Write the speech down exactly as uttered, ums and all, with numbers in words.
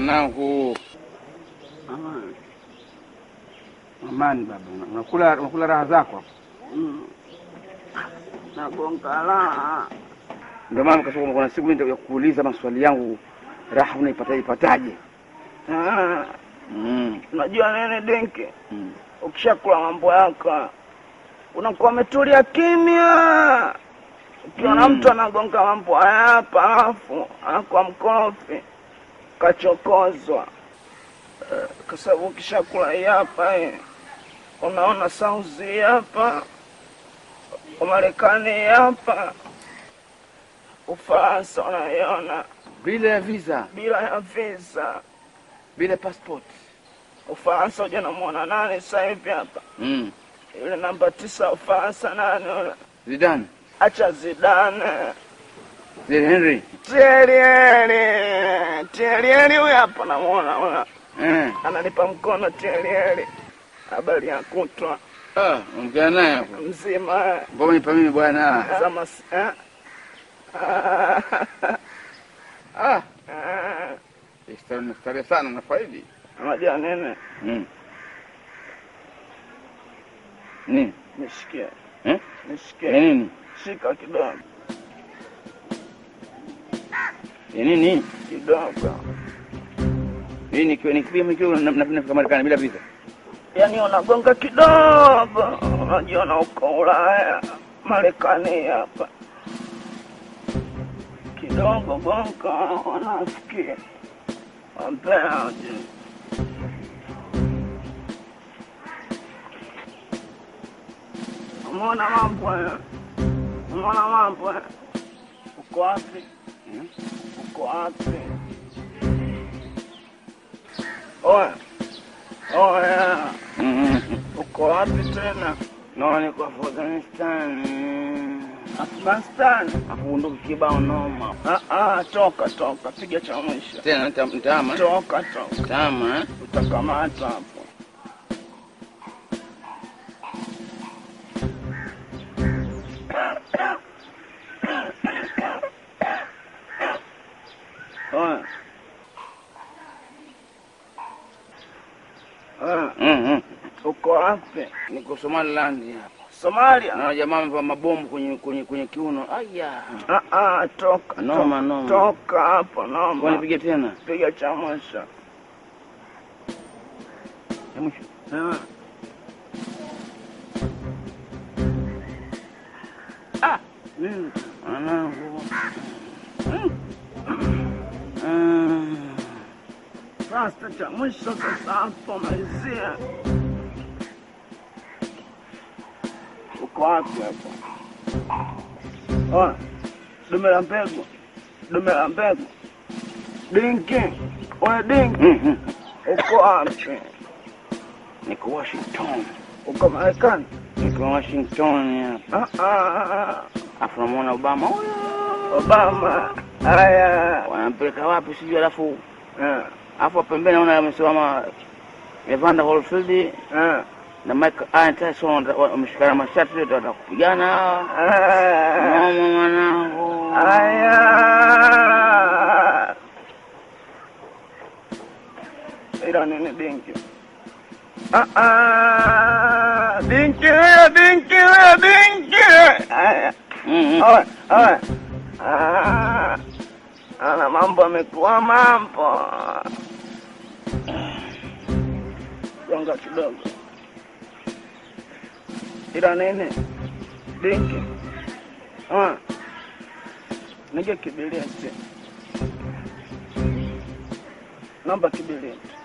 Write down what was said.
Mwanangu. Amani. Amani baba. Unakula unakula raha zako. Mm. Nagonga raha. Ndio maana kasema kuna siku mimi nitakuja kukuuliza maswali yangu, raha unaipata ipataje? Ah. Mm. Unajua nene denke? Mm. Ukishakula mambo yako unakuwa umetulia kimya. Ukiona mtu anagonga mambo hapa alafu anakuwa mkorofi, kachokozwa. Uh, kwa sababu ukishakula hapa eh, unaona Saudi hapa, Marekani hapa, Ufaransa unaiona Bila ya visa, bila ya visa, bila passport. Ufaransa uje namuona nani sasa hivi hapa? Mm. Yule namba tisa Ufaransa nani yule? Zidane. Acha Zidane. Zidane Henry. Tielieli. Tielieli huyu hapa namuona huyu. Eh. Ananipa mkono Tielieli. Habari ya kutwa. Ah, ongea naye hapo. Mzima. Mbona nipa mimi bwana? Zama eh. Ah. Istari istari sana na faidi. Unajua nene? Mm. Nini? Nishikie. Eh? Nishikie. Nini? Shika kidogo. Nini? Kidogo. Nini kiwe nikipia mkiwa na nafika Marekani bila visa? Yaani unagonga kidogo. Unajiona uko Ulaya, Marekani hapa. Kidogo gonga wanafikia. Ampeaje. Umeona mambo haya? Umeona mambo haya? Uko wapi? Hmm? Uko wapi? Oya. Oya. Mhm. Uko wapi tena? No, niko Afghanistan. Afghanistan. Hapo ndo kibao noma. Ah ah, toka toka, piga cha mwisho. Tena nitama. Toka toka. Tama, eh? Utakamata hapo. Oya. Ah, Mhm. uko wapi? Niko Somaliland hapa. Somalia. Na jamaa wamevaa mabomu kwenye kwenye kwenye kiuno. Aya. Ah ah, toka. Noma, toka, noma. Toka hapo noma. Kwa nipige tena? Piga cha mwisho. Ya mwisho. Ah. Ah, mimi anangu. Mm. Sasa cha mwisho sasa hapo malizia. Uko wapi hapo? Oh, dume la mbegu. Dume la mbegu. Dinki. Oya dinki. Mhm. Uko wapi? Niko Washington. Uko Marekani? Niko Washington hapa. Ah ah. Afu namuona Obama. Obama. Haya. Wanampeleka wapi sijui, alafu Eh. Hapo pembeni naona amesimama Evander Holyfield eh na Mike Tyson wameshikana mashati yote watakupigana. Ah, Mama mwanangu. Aya. Ila nini dinki? Ah ah, dinki, dinki, dinki. Aya. Mhm. Oe, oe. Ah. Ana mambo amekuwa mambo. Gonga kidogo. Ila nene dinki. Ah. Nije kibileti. Namba kibileti.